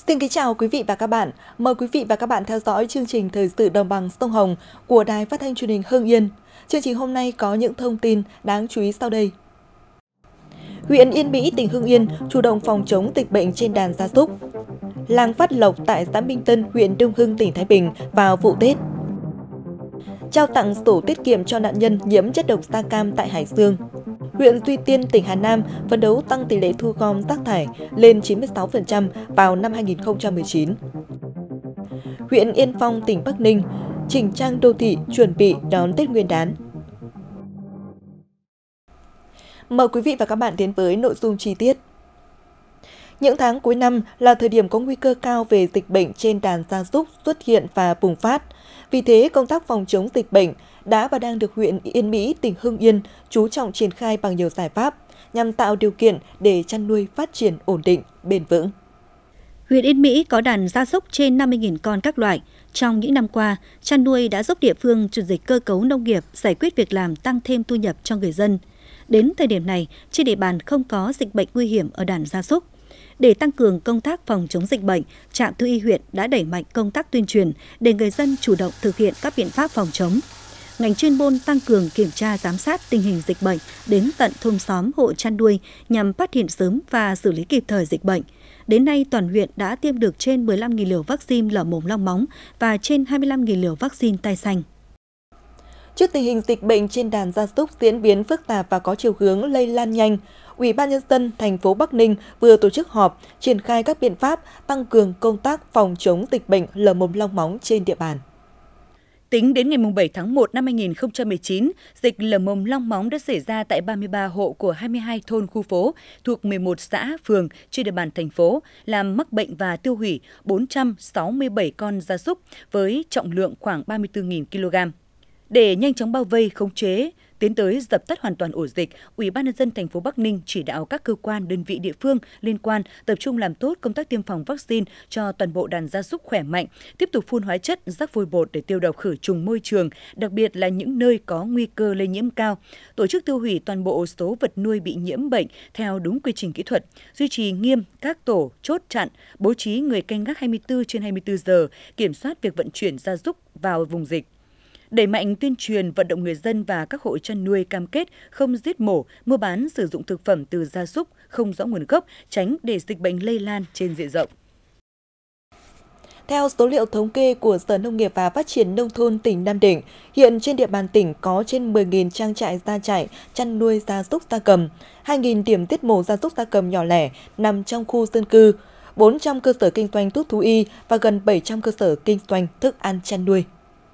Xin kính chào quý vị và các bạn. Mời quý vị và các bạn theo dõi chương trình Thời sự đồng bằng sông Hồng của Đài Phát thanh Truyền hình Hưng Yên. Chương trình hôm nay có những thông tin đáng chú ý sau đây. Huyện Yên Mỹ, tỉnh Hưng Yên chủ động phòng chống dịch bệnh trên đàn gia súc. Làng Phát Lộc tại xã Minh Tân, huyện Đông Hưng, tỉnh Thái Bình vào vụ Tết. Trao tặng sổ tiết kiệm cho nạn nhân nhiễm chất độc da cam tại Hải Dương. Huyện Duy Tiên, tỉnh Hà Nam phấn đấu tăng tỷ lệ thu gom rác thải lên 96% vào năm 2019. Huyện Yên Phong, tỉnh Bắc Ninh chỉnh trang đô thị chuẩn bị đón Tết Nguyên đán. Mời quý vị và các bạn đến với nội dung chi tiết. Những tháng cuối năm là thời điểm có nguy cơ cao về dịch bệnh trên đàn gia súc xuất hiện và bùng phát. Vì thế, công tác phòng chống dịch bệnh đã và đang được huyện Yên Mỹ, tỉnh Hưng Yên chú trọng triển khai bằng nhiều giải pháp nhằm tạo điều kiện để chăn nuôi phát triển ổn định, bền vững. Huyện Yên Mỹ có đàn gia súc trên 50.000 con các loại. Trong những năm qua, chăn nuôi đã giúp địa phương chuyển dịch cơ cấu nông nghiệp, giải quyết việc làm, tăng thêm thu nhập cho người dân. Đến thời điểm này, trên địa bàn không có dịch bệnh nguy hiểm ở đàn gia súc. Để tăng cường công tác phòng chống dịch bệnh, trạm thú y huyện đã đẩy mạnh công tác tuyên truyền để người dân chủ động thực hiện các biện pháp phòng chống. Ngành chuyên môn tăng cường kiểm tra giám sát tình hình dịch bệnh đến tận thôn xóm, hộ chăn nuôi nhằm phát hiện sớm và xử lý kịp thời dịch bệnh. Đến nay, toàn huyện đã tiêm được trên 15.000 liều vaccine lở mồm long móng và trên 25.000 liều vaccine tai xanh. Trước tình hình dịch bệnh trên đàn gia súc diễn biến phức tạp và có chiều hướng lây lan nhanh, Ủy ban Nhân dân thành phố Bắc Ninh vừa tổ chức họp triển khai các biện pháp tăng cường công tác phòng chống dịch bệnh lở mồm long móng trên địa bàn. Tính đến ngày 7 tháng 1 năm 2019, dịch lở mồm long móng đã xảy ra tại 33 hộ của 22 thôn khu phố thuộc 11 xã, phường trên địa bàn thành phố, làm mắc bệnh và tiêu hủy 467 con gia súc với trọng lượng khoảng 34.000 kg. Để nhanh chóng bao vây, khống chế, tiến tới dập tắt hoàn toàn ổ dịch, Ủy ban Nhân dân thành phố Bắc Ninh chỉ đạo các cơ quan, đơn vị địa phương liên quan tập trung làm tốt công tác tiêm phòng vaccine cho toàn bộ đàn gia súc khỏe mạnh, tiếp tục phun hóa chất, rắc vôi bột để tiêu độc khử trùng môi trường, đặc biệt là những nơi có nguy cơ lây nhiễm cao, tổ chức tiêu hủy toàn bộ số vật nuôi bị nhiễm bệnh theo đúng quy trình kỹ thuật, duy trì nghiêm các tổ chốt chặn, bố trí người canh gác 24/24 giờ, kiểm soát việc vận chuyển gia súc vào vùng dịch. Đẩy mạnh tuyên truyền vận động người dân và các hộ chăn nuôi cam kết không giết mổ, mua bán sử dụng thực phẩm từ gia súc không rõ nguồn gốc, tránh để dịch bệnh lây lan trên diện rộng. Theo số liệu thống kê của Sở Nông nghiệp và Phát triển Nông thôn tỉnh Nam Định, hiện trên địa bàn tỉnh có trên 10.000 trang trại gia trại chăn nuôi gia súc gia cầm, 2.000 điểm giết mổ gia súc gia cầm nhỏ lẻ nằm trong khu dân cư, 400 cơ sở kinh doanh thuốc thú y và gần 700 cơ sở kinh doanh thức ăn chăn nuôi.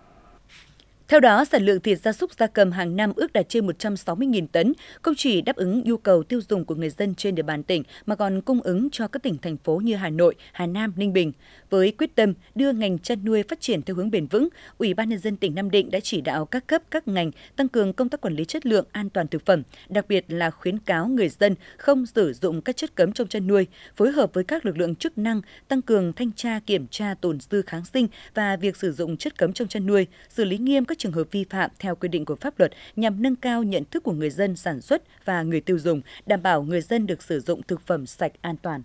Theo đó, sản lượng thịt gia súc gia cầm hàng năm ước đạt trên 160.000 tấn, không chỉ đáp ứng nhu cầu tiêu dùng của người dân trên địa bàn tỉnh mà còn cung ứng cho các tỉnh thành phố như Hà Nội, Hà Nam, Ninh Bình. Với quyết tâm đưa ngành chăn nuôi phát triển theo hướng bền vững, Ủy ban Nhân dân tỉnh Nam Định đã chỉ đạo các cấp, các ngành tăng cường công tác quản lý chất lượng an toàn thực phẩm, đặc biệt là khuyến cáo người dân không sử dụng các chất cấm trong chăn nuôi, phối hợp với các lực lượng chức năng tăng cường thanh tra kiểm tra tồn dư kháng sinh và việc sử dụng chất cấm trong chăn nuôi, xử lý nghiêm các trường hợp vi phạm theo quy định của pháp luật nhằm nâng cao nhận thức của người dân sản xuất và người tiêu dùng, đảm bảo người dân được sử dụng thực phẩm sạch an toàn.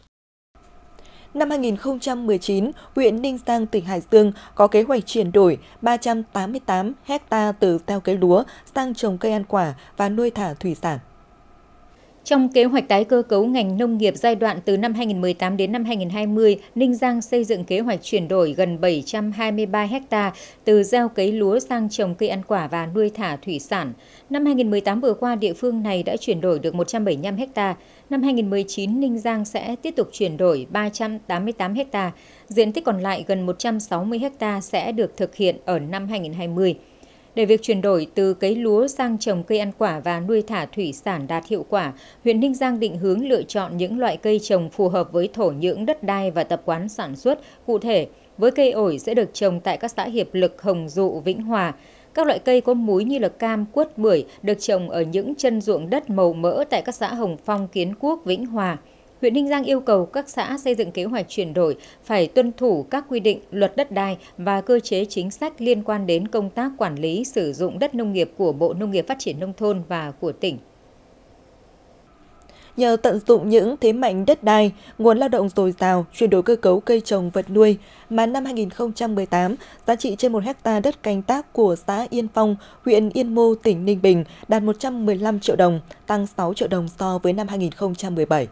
Năm 2019, huyện Ninh Giang, tỉnh Hải Dương có kế hoạch chuyển đổi 388 ha từ gieo cấy lúa sang trồng cây ăn quả và nuôi thả thủy sản. Trong kế hoạch tái cơ cấu ngành nông nghiệp giai đoạn từ năm 2018 đến năm 2020, Ninh Giang xây dựng kế hoạch chuyển đổi gần 723 ha từ gieo cấy lúa sang trồng cây ăn quả và nuôi thả thủy sản. Năm 2018 vừa qua, địa phương này đã chuyển đổi được 175 ha. Năm 2019, Ninh Giang sẽ tiếp tục chuyển đổi 388 ha. Diện tích còn lại gần 160 ha sẽ được thực hiện ở năm 2020. Để việc chuyển đổi từ cấy lúa sang trồng cây ăn quả và nuôi thả thủy sản đạt hiệu quả, huyện Ninh Giang định hướng lựa chọn những loại cây trồng phù hợp với thổ nhưỡng, đất đai và tập quán sản xuất. Cụ thể, với cây ổi sẽ được trồng tại các xã Hiệp Lực, Hồng Dụ, Vĩnh Hòa. Các loại cây có múi như là cam, quất, bưởi được trồng ở những chân ruộng đất màu mỡ tại các xã Hồng Phong, Kiến Quốc, Vĩnh Hòa. Huyện Ninh Giang yêu cầu các xã xây dựng kế hoạch chuyển đổi phải tuân thủ các quy định luật đất đai và cơ chế chính sách liên quan đến công tác quản lý sử dụng đất nông nghiệp của Bộ Nông nghiệp Phát triển Nông thôn và của tỉnh. Nhờ tận dụng những thế mạnh đất đai, nguồn lao động dồi dào, chuyển đổi cơ cấu cây trồng vật nuôi, mà năm 2018, giá trị trên 1 hectare đất canh tác của xã Yên Phong, huyện Yên Mô, tỉnh Ninh Bình đạt 115 triệu đồng, tăng 6 triệu đồng so với năm 2017.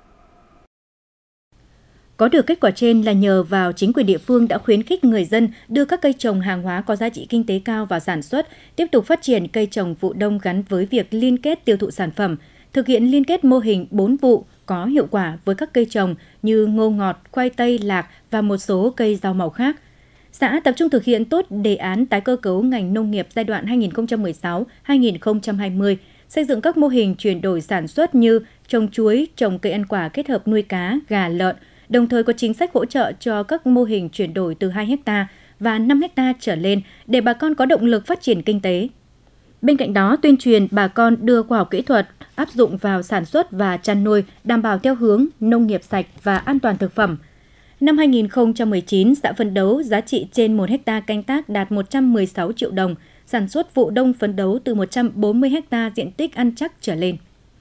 Có được kết quả trên là nhờ vào chính quyền địa phương đã khuyến khích người dân đưa các cây trồng hàng hóa có giá trị kinh tế cao vào sản xuất, tiếp tục phát triển cây trồng vụ đông gắn với việc liên kết tiêu thụ sản phẩm, thực hiện liên kết mô hình 4 vụ có hiệu quả với các cây trồng như ngô ngọt, khoai tây, lạc và một số cây rau màu khác. Xã tập trung thực hiện tốt đề án tái cơ cấu ngành nông nghiệp giai đoạn 2016-2020, xây dựng các mô hình chuyển đổi sản xuất như trồng chuối, trồng cây ăn quả kết hợp nuôi cá, gà, lợn, đồng thời có chính sách hỗ trợ cho các mô hình chuyển đổi từ 2 ha và 5 ha trở lên để bà con có động lực phát triển kinh tế. Bên cạnh đó, tuyên truyền bà con đưa khoa học kỹ thuật áp dụng vào sản xuất và chăn nuôi, đảm bảo theo hướng nông nghiệp sạch và an toàn thực phẩm. Năm 2019, xã phấn đấu giá trị trên 1 ha canh tác đạt 116 triệu đồng, sản xuất vụ đông phấn đấu từ 140 ha diện tích ăn chắc trở lên.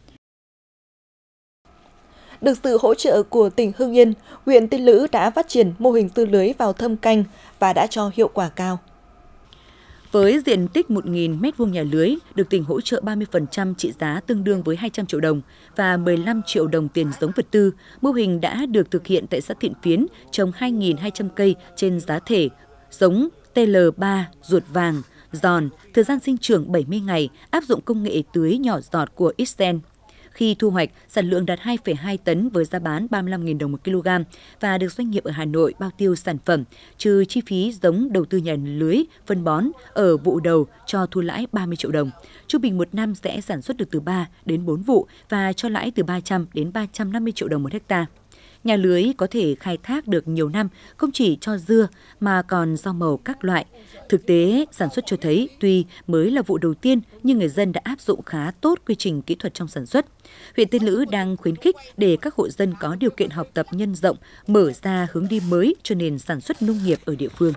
Được sự hỗ trợ của tỉnh Hưng Yên, huyện Tiên Lữ đã phát triển mô hình tư lưới vào thâm canh và đã cho hiệu quả cao. Với diện tích 1.000 m2 nhà lưới, được tỉnh hỗ trợ 30% trị giá tương đương với 200 triệu đồng và 15 triệu đồng tiền giống vật tư, mô hình đã được thực hiện tại xã Thiện Phiến, trồng 2.200 cây trên giá thể, giống TL3, ruột vàng, giòn, thời gian sinh trưởng 70 ngày, áp dụng công nghệ tưới nhỏ giọt của Ixten. Khi thu hoạch, sản lượng đạt 2,2 tấn với giá bán 35.000 đồng 1 kg và được doanh nghiệp ở Hà Nội bao tiêu sản phẩm, trừ chi phí giống đầu tư nhà lưới, phân bón ở vụ đầu cho thu lãi 30 triệu đồng. Trung bình một năm sẽ sản xuất được từ 3 đến 4 vụ và cho lãi từ 300 đến 350 triệu đồng 1 hectare. Nhà lưới có thể khai thác được nhiều năm, không chỉ cho dưa mà còn rau màu các loại. Thực tế, sản xuất cho thấy tuy mới là vụ đầu tiên nhưng người dân đã áp dụng khá tốt quy trình kỹ thuật trong sản xuất. Huyện Tiên Lữ đang khuyến khích để các hộ dân có điều kiện học tập nhân rộng, mở ra hướng đi mới cho nền sản xuất nông nghiệp ở địa phương.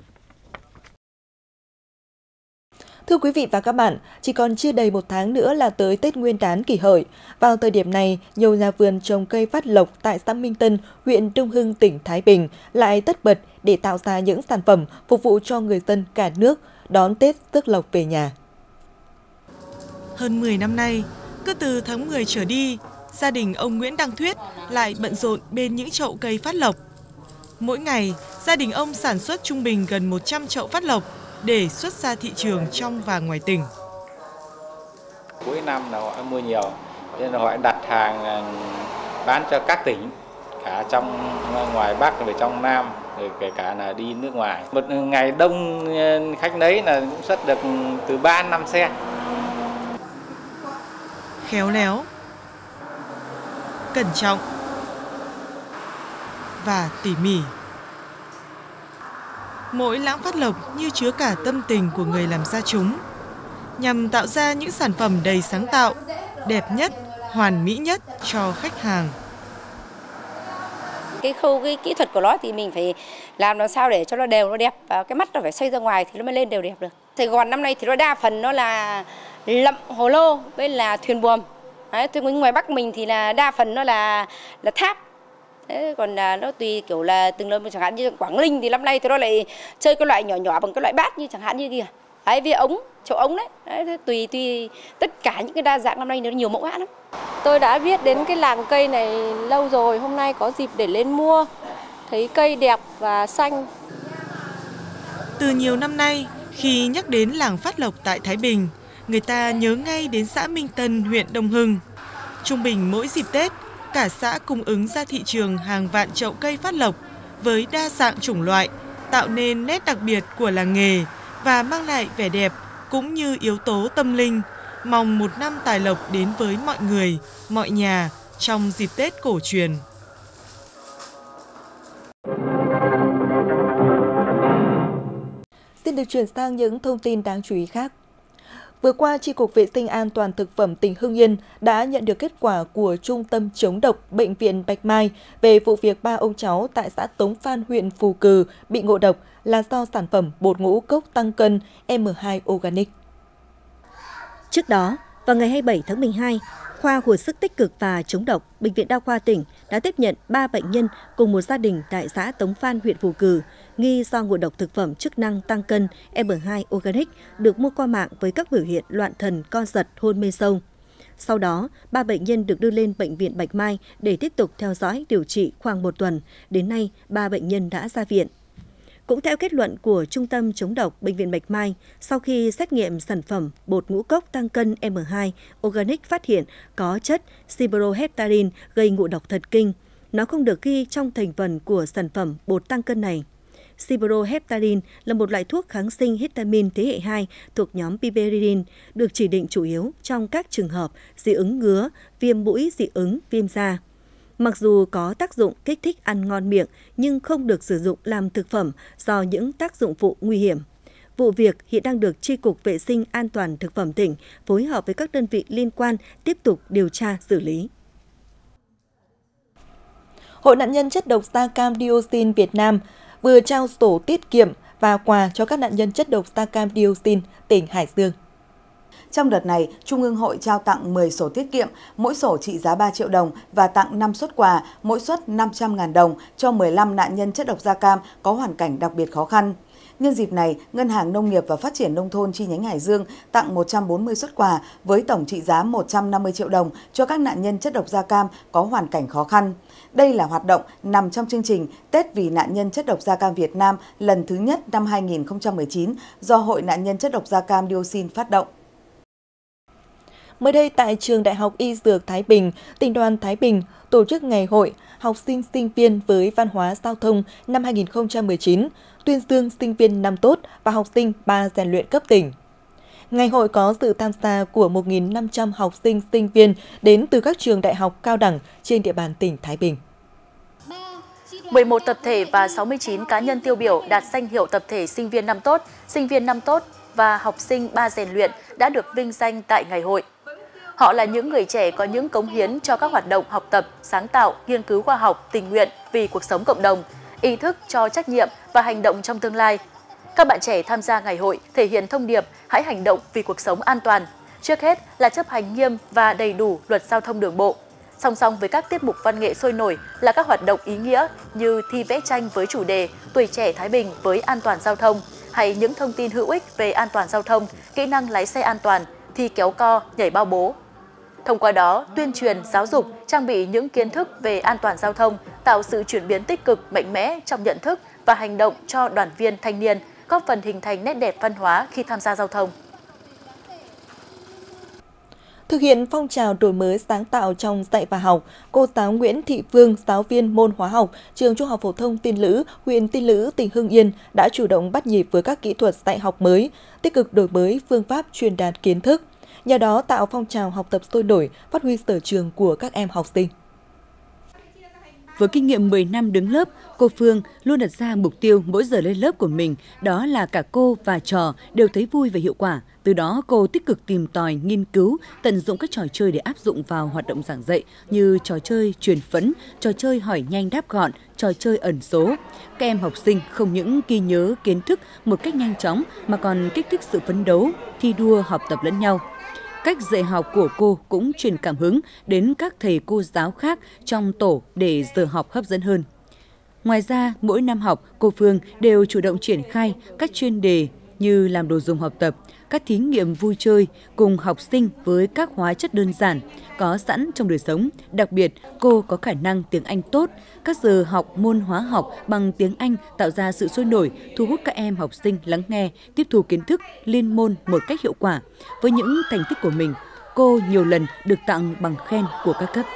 Thưa quý vị và các bạn, chỉ còn chưa đầy 1 tháng nữa là tới Tết Nguyên đán Kỷ Hợi. Vào thời điểm này, nhiều nhà vườn trồng cây phát lộc tại xã Minh Tân, huyện Đông Hưng, tỉnh Thái Bình lại tất bật để tạo ra những sản phẩm phục vụ cho người dân cả nước đón Tết rước lộc về nhà. Hơn 10 năm nay, cứ từ tháng 10 trở đi, gia đình ông Nguyễn Đăng Thuyết lại bận rộn bên những chậu cây phát lộc. Mỗi ngày, gia đình ông sản xuất trung bình gần 100 chậu phát lộc để xuất ra thị trường trong và ngoài tỉnh. Cuối năm là họ mua nhiều, nên là họ đặt hàng bán cho các tỉnh, cả trong ngoài Bắc và trong Nam, rồi kể cả là đi nước ngoài. Một ngày đông khách nấy là cũng xuất được từ 3-5 xe. Khéo léo, cẩn trọng và tỉ mỉ. Mỗi lẵng phát lộc như chứa cả tâm tình của người làm ra chúng, nhằm tạo ra những sản phẩm đầy sáng tạo, đẹp nhất, hoàn mỹ nhất cho khách hàng. Cái khâu kỹ thuật của nó thì mình phải làm làm sao để cho nó đều, nó đẹp, và cái mắt nó phải xoay ra ngoài thì nó mới lên đều đẹp được. Sài Gòn năm nay thì nó đa phần nó là lậm hồ lô với là thuyền buồm. Đấy, ngoài Bắc mình thì là đa phần nó là tháp. Thế còn nó tùy kiểu là từng nơi, chẳng hạn như Quảng Ninh thì năm nay thì nó lại chơi cái loại nhỏ nhỏ bằng cái loại bát như chẳng hạn như kia. Đấy, với ống, chậu ống đấy. Đấy, tùy tất cả những cái đa dạng năm nay nó nhiều mẫu mã lắm. Tôi đã biết đến cái làng cây này lâu rồi, hôm nay có dịp để lên mua, thấy cây đẹp và xanh. Từ nhiều năm nay, khi nhắc đến làng phát lộc tại Thái Bình, người ta nhớ ngay đến xã Minh Tân, huyện Đông Hưng. Trung bình mỗi dịp Tết, cả xã cung ứng ra thị trường hàng vạn chậu cây phát lộc với đa dạng chủng loại, tạo nên nét đặc biệt của làng nghề và mang lại vẻ đẹp cũng như yếu tố tâm linh, mong một năm tài lộc đến với mọi người, mọi nhà trong dịp Tết cổ truyền. Xin được chuyển sang những thông tin đáng chú ý khác. Vừa qua, Chi cục Vệ sinh An toàn Thực phẩm tỉnh Hưng Yên đã nhận được kết quả của Trung tâm chống độc Bệnh viện Bạch Mai về vụ việc 3 ông cháu tại xã Tống Phan, huyện Phù Cừ bị ngộ độc là do sản phẩm bột ngũ cốc tăng cân M2 Organic. Trước đó, vào ngày 27 tháng 12, Khoa hồi sức tích cực và chống độc, Bệnh viện Đa khoa tỉnh đã tiếp nhận 3 bệnh nhân cùng một gia đình tại xã Tống Phan, huyện Phù Cử, nghi do ngộ độc thực phẩm chức năng tăng cân M2 Organic được mua qua mạng với các biểu hiện loạn thần, co giật, hôn mê sâu. Sau đó, 3 bệnh nhân được đưa lên Bệnh viện Bạch Mai để tiếp tục theo dõi điều trị khoảng 1 tuần. Đến nay, 3 bệnh nhân đã ra viện. Cũng theo kết luận của Trung tâm chống độc Bệnh viện Bạch Mai, sau khi xét nghiệm sản phẩm bột ngũ cốc tăng cân M2 Organic phát hiện có chất cyproheptadine gây ngộ độc thần kinh. Nó không được ghi trong thành phần của sản phẩm bột tăng cân này. Cyproheptadine là một loại thuốc kháng sinh histamine thế hệ 2 thuộc nhóm piperidine, được chỉ định chủ yếu trong các trường hợp dị ứng ngứa, viêm mũi dị ứng, viêm da. Mặc dù có tác dụng kích thích ăn ngon miệng nhưng không được sử dụng làm thực phẩm do những tác dụng phụ nguy hiểm. Vụ việc hiện đang được Chi cục Vệ sinh An toàn Thực phẩm tỉnh phối hợp với các đơn vị liên quan tiếp tục điều tra xử lý. Hội nạn nhân chất độc da cam dioxin Việt Nam vừa trao sổ tiết kiệm và quà cho các nạn nhân chất độc da cam dioxin tỉnh Hải Dương. Trong đợt này, Trung ương Hội trao tặng 10 sổ tiết kiệm, mỗi sổ trị giá 3 triệu đồng và tặng 5 suất quà, mỗi suất 500.000 đồng cho 15 nạn nhân chất độc da cam có hoàn cảnh đặc biệt khó khăn. Nhân dịp này, Ngân hàng Nông nghiệp và Phát triển Nông thôn chi nhánh Hải Dương tặng 140 suất quà với tổng trị giá 150 triệu đồng cho các nạn nhân chất độc da cam có hoàn cảnh khó khăn. Đây là hoạt động nằm trong chương trình Tết vì nạn nhân chất độc da cam Việt Nam lần thứ nhất năm 2019 do Hội nạn nhân chất độc da cam dioxin phát động. Mới đây tại Trường Đại học Y Dược Thái Bình, Tỉnh đoàn Thái Bình tổ chức ngày hội học sinh sinh viên với văn hóa giao thông năm 2019, tuyên dương sinh viên năm tốt và học sinh 3 rèn luyện cấp tỉnh. Ngày hội có sự tham gia của 1.500 học sinh sinh viên đến từ các trường đại học cao đẳng trên địa bàn tỉnh Thái Bình. 11 tập thể và 69 cá nhân tiêu biểu đạt danh hiệu tập thể sinh viên năm tốt và học sinh 3 rèn luyện đã được vinh danh tại ngày hội. Họ là những người trẻ có những cống hiến cho các hoạt động học tập, sáng tạo, nghiên cứu khoa học, tình nguyện vì cuộc sống cộng đồng, ý thức cho trách nhiệm và hành động trong tương lai. Các bạn trẻ tham gia ngày hội thể hiện thông điệp hãy hành động vì cuộc sống an toàn. Trước hết là chấp hành nghiêm và đầy đủ luật giao thông đường bộ. Song song với các tiết mục văn nghệ sôi nổi là các hoạt động ý nghĩa như thi vẽ tranh với chủ đề Tuổi trẻ Thái Bình với an toàn giao thông hay những thông tin hữu ích về an toàn giao thông, kỹ năng lái xe an toàn, thi kéo co, nhảy bao bố. Thông qua đó, tuyên truyền, giáo dục, trang bị những kiến thức về an toàn giao thông, tạo sự chuyển biến tích cực, mạnh mẽ trong nhận thức và hành động cho đoàn viên thanh niên, góp phần hình thành nét đẹp văn hóa khi tham gia giao thông. Thực hiện phong trào đổi mới sáng tạo trong dạy và học, cô giáo Nguyễn Thị Phương, giáo viên môn hóa học, trường Trung học phổ thông Tiên Lữ, huyện Tiên Lữ, tỉnh Hưng Yên đã chủ động bắt nhịp với các kỹ thuật dạy học mới, tích cực đổi mới phương pháp truyền đạt kiến thức. Nhờ đó tạo phong trào học tập sôi nổi, phát huy sở trường của các em học sinh. Với kinh nghiệm 10 năm đứng lớp, cô Phương luôn đặt ra mục tiêu mỗi giờ lên lớp của mình, đó là cả cô và trò đều thấy vui và hiệu quả. Từ đó, cô tích cực tìm tòi, nghiên cứu, tận dụng các trò chơi để áp dụng vào hoạt động giảng dạy như trò chơi truyền phấn, trò chơi hỏi nhanh đáp gọn, trò chơi ẩn số. Các em học sinh không những ghi nhớ kiến thức một cách nhanh chóng mà còn kích thích sự phấn đấu, thi đua học tập lẫn nhau. Cách dạy học của cô cũng truyền cảm hứng đến các thầy cô giáo khác trong tổ để giờ học hấp dẫn hơn. Ngoài ra, mỗi năm học, cô Phương đều chủ động triển khai các chuyên đề như làm đồ dùng học tập, các thí nghiệm vui chơi cùng học sinh với các hóa chất đơn giản, có sẵn trong đời sống. Đặc biệt, cô có khả năng tiếng Anh tốt. Các giờ học môn hóa học bằng tiếng Anh tạo ra sự sôi nổi, thu hút các em học sinh lắng nghe, tiếp thu kiến thức liên môn một cách hiệu quả. Với những thành tích của mình, cô nhiều lần được tặng bằng khen của các cấp.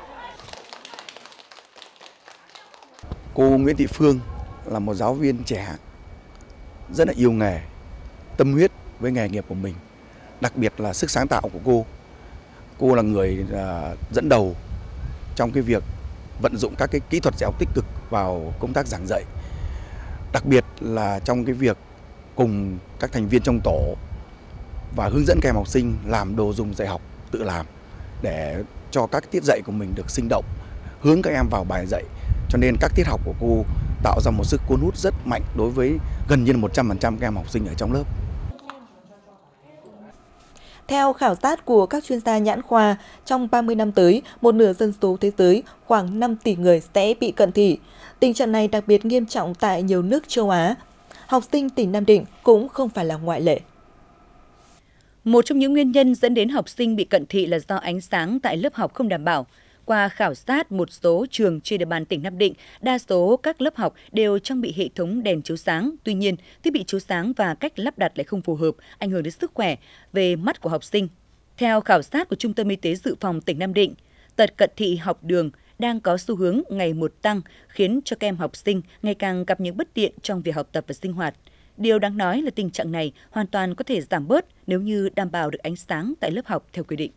Cô Nguyễn Thị Phương là một giáo viên trẻ rất là yêu nghề, tâm huyết với nghề nghiệp của mình, đặc biệt là sức sáng tạo của cô. Cô là người dẫn đầu trong cái việc vận dụng các cái kỹ thuật dạy học tích cực vào công tác giảng dạy, đặc biệt là trong cái việc cùng các thành viên trong tổ và hướng dẫn các em học sinh làm đồ dùng dạy học tự làm để cho các tiết dạy của mình được sinh động, hướng các em vào bài dạy. Cho nên các tiết học của cô tạo ra một sức cuốn hút rất mạnh đối với gần như 100% các em học sinh ở trong lớp. Theo khảo sát của các chuyên gia nhãn khoa, trong 30 năm tới, một nửa dân số thế giới, khoảng 5 tỷ người sẽ bị cận thị. Tình trạng này đặc biệt nghiêm trọng tại nhiều nước châu Á. Học sinh tỉnh Nam Định cũng không phải là ngoại lệ. Một trong những nguyên nhân dẫn đến học sinh bị cận thị là do ánh sáng tại lớp học không đảm bảo. Qua khảo sát một số trường trên địa bàn tỉnh Nam Định, đa số các lớp học đều trang bị hệ thống đèn chiếu sáng. Tuy nhiên, thiết bị chiếu sáng và cách lắp đặt lại không phù hợp, ảnh hưởng đến sức khỏe về mắt của học sinh. Theo khảo sát của Trung tâm Y tế Dự phòng tỉnh Nam Định, tật cận thị học đường đang có xu hướng ngày một tăng, khiến cho các em học sinh ngày càng gặp những bất tiện trong việc học tập và sinh hoạt. Điều đáng nói là tình trạng này hoàn toàn có thể giảm bớt nếu như đảm bảo được ánh sáng tại lớp học theo quy định.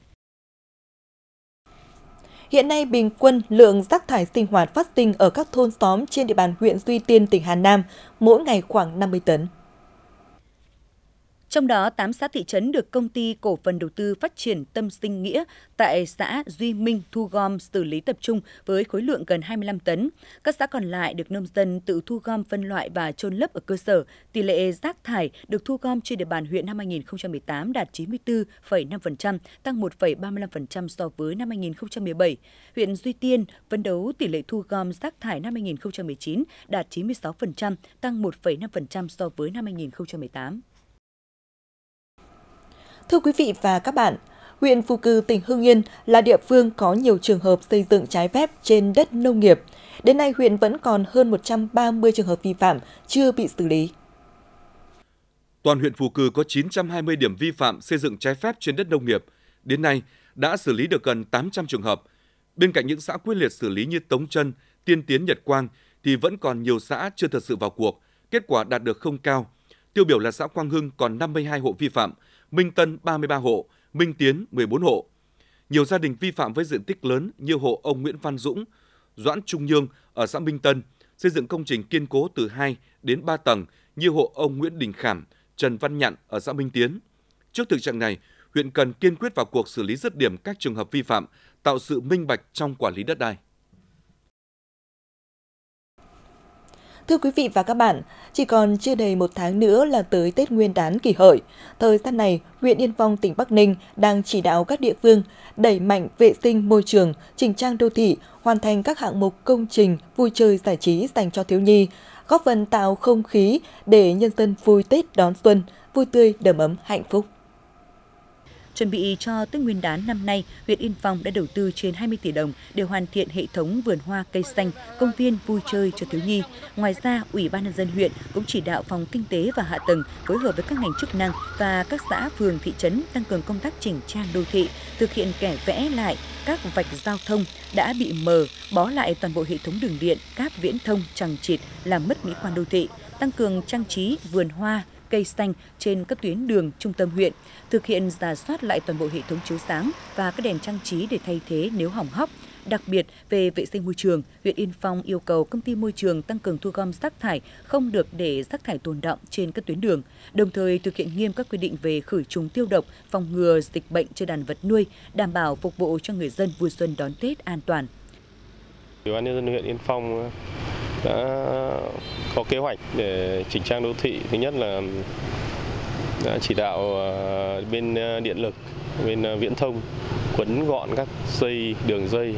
Hiện nay, bình quân lượng rác thải sinh hoạt phát sinh ở các thôn xóm trên địa bàn huyện Duy Tiên, tỉnh Hà Nam mỗi ngày khoảng 50 tấn. Trong đó, 8 xã thị trấn được Công ty Cổ phần Đầu tư Phát triển Tâm Sinh Nghĩa tại xã Duy Minh thu gom xử lý tập trung với khối lượng gần 25 tấn. Các xã còn lại được nông dân tự thu gom phân loại và chôn lấp ở cơ sở. Tỷ lệ rác thải được thu gom trên địa bàn huyện năm 2018 đạt 94,5%, tăng 1,35% so với năm 2017. Huyện Duy Tiên phấn đấu tỷ lệ thu gom rác thải năm 2019 đạt 96%, tăng 1,5% so với năm 2018. Thưa quý vị và các bạn, huyện Phù Cừ, tỉnh Hưng Yên là địa phương có nhiều trường hợp xây dựng trái phép trên đất nông nghiệp. Đến nay, huyện vẫn còn hơn 130 trường hợp vi phạm chưa bị xử lý. Toàn huyện Phù Cừ có 920 điểm vi phạm xây dựng trái phép trên đất nông nghiệp. Đến nay, đã xử lý được gần 800 trường hợp. Bên cạnh những xã quyết liệt xử lý như Tống Trân, Tiên Tiến, Nhật Quang, thì vẫn còn nhiều xã chưa thật sự vào cuộc, kết quả đạt được không cao. Tiêu biểu là xã Quang Hưng còn 52 hộ vi phạm, Minh Tân 33 hộ, Minh Tiến 14 hộ. Nhiều gia đình vi phạm với diện tích lớn như hộ ông Nguyễn Văn Dũng, Doãn Trung Nhương ở xã Minh Tân, xây dựng công trình kiên cố từ 2 đến 3 tầng như hộ ông Nguyễn Đình Khảm, Trần Văn Nhặn ở xã Minh Tiến. Trước thực trạng này, huyện cần kiên quyết vào cuộc xử lý dứt điểm các trường hợp vi phạm, tạo sự minh bạch trong quản lý đất đai. Thưa quý vị và các bạn, chỉ còn chưa đầy một tháng nữa là tới Tết Nguyên đán Kỷ Hợi. Thời gian này, huyện Yên Phong, tỉnh Bắc Ninh đang chỉ đạo các địa phương đẩy mạnh vệ sinh môi trường, chỉnh trang đô thị, hoàn thành các hạng mục công trình vui chơi giải trí dành cho thiếu nhi, góp phần tạo không khí để nhân dân vui Tết đón xuân, vui tươi, đầm ấm, hạnh phúc. Chuẩn bị cho Tết Nguyên đán năm nay, huyện Yên Phong đã đầu tư trên 20 tỷ đồng để hoàn thiện hệ thống vườn hoa cây xanh, công viên vui chơi cho thiếu nhi. Ngoài ra, Ủy ban nhân dân huyện cũng chỉ đạo phòng kinh tế và hạ tầng phối hợp với các ngành chức năng và các xã phường thị trấn tăng cường công tác chỉnh trang đô thị, thực hiện kẻ vẽ lại các vạch giao thông đã bị mờ, bó lại toàn bộ hệ thống đường điện, cáp viễn thông chằng chịt làm mất mỹ quan đô thị, tăng cường trang trí vườn hoa cây xanh trên các tuyến đường trung tâm huyện, thực hiện rà soát lại toàn bộ hệ thống chiếu sáng và các đèn trang trí để thay thế nếu hỏng hóc. Đặc biệt, về vệ sinh môi trường, huyện Yên Phong yêu cầu công ty môi trường tăng cường thu gom rác thải, không được để rác thải tồn đọng trên các tuyến đường, đồng thời thực hiện nghiêm các quy định về khử trùng tiêu độc, phòng ngừa dịch bệnh cho đàn vật nuôi, đảm bảo phục vụ cho người dân vui xuân đón Tết an toàn. Ủy ban nhân dân huyện Yên Phong đã có kế hoạch để chỉnh trang đô thị. Thứ nhất là đã chỉ đạo bên điện lực, bên viễn thông quấn gọn các đường dây,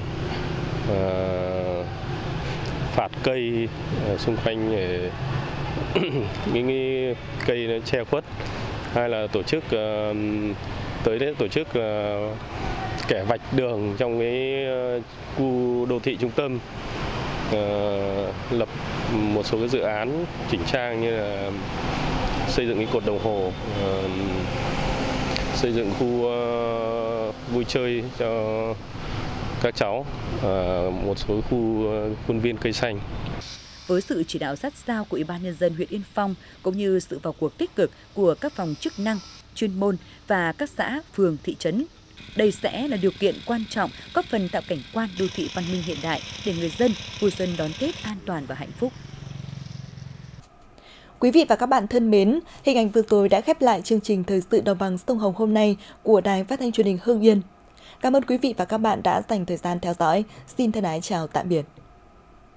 phạt cây xung quanh để những cây nó che khuất. Hai là tổ chức kẻ vạch đường trong cái khu đô thị trung tâm, lập một số cái dự án chỉnh trang như là xây dựng cái cột đồng hồ, xây dựng khu vui chơi cho các cháu, một số khu khuôn viên cây xanh. Với sự chỉ đạo sát sao của Ủy ban nhân dân huyện Yên Phong cũng như sự vào cuộc tích cực của các phòng chức năng, chuyên môn và các xã, phường, thị trấn, đây sẽ là điều kiện quan trọng góp phần tạo cảnh quan đô thị văn minh hiện đại để người dân vui xuân đón Tết an toàn và hạnh phúc. Quý vị và các bạn thân mến, hình ảnh vừa rồi đã khép lại chương trình Thời sự Đồng bằng Sông Hồng hôm nay của Đài Phát thanh Truyền hình Hưng Yên. Cảm ơn quý vị và các bạn đã dành thời gian theo dõi. Xin thân ái chào tạm biệt.